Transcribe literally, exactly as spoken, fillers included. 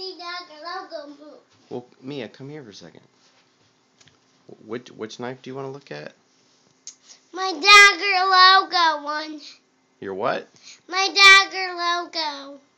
see dagger logo move. Well, Mia, come here for a second. Which which knife do you want to look at? My dagger logo one. Your what? My dagger logo.